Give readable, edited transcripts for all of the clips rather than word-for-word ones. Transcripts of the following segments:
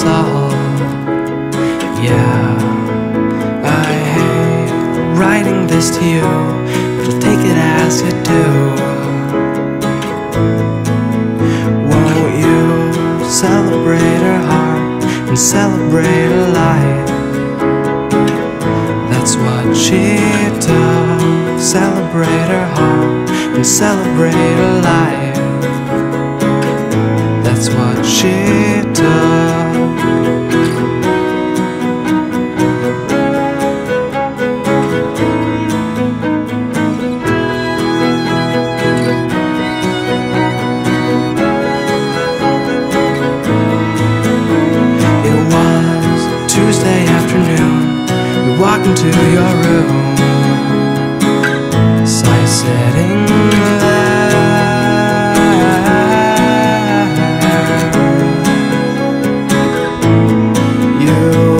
us all. Yeah, I hate writing this to you, but you'll take it as you do. Won't you celebrate her heart and celebrate her life? That's what she does. Celebrate her heart and celebrate her life. That's what she does. It was Tuesday afternoon. We walked into your room. Saw you sitting there. You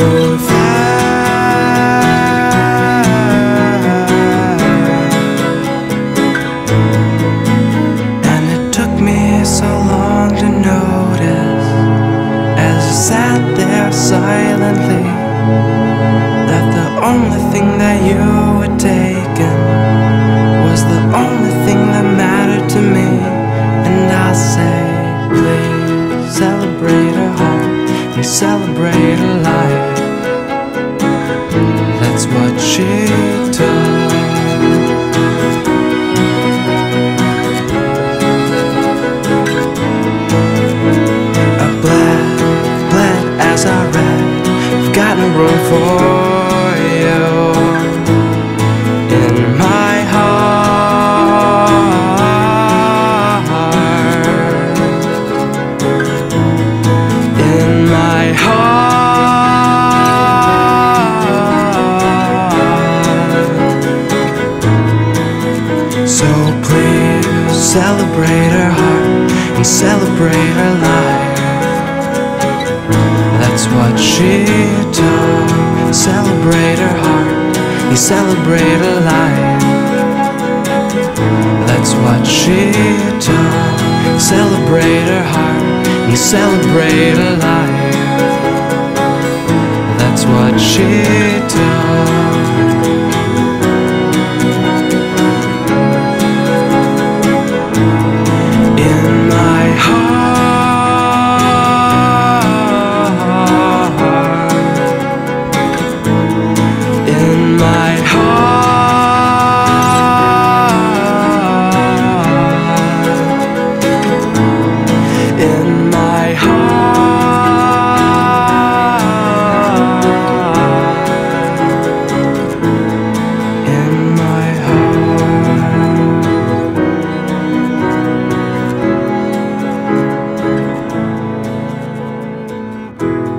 and it took me so long to notice, as you sat there silently, that the only thing that you had taken was the only thing that mattered to me. And I'll say, please celebrate her heart and celebrate her life. That's what she does. I'm glad as I read, I've got no room for you in my heart. In my heart. So please celebrate her heart and celebrate her life. That's what she does. Celebrate her heart and celebrate her life. That's what she does. Celebrate her heart and celebrate her life. That's what she does. In my heart. In my heart. In my heart. In my heart.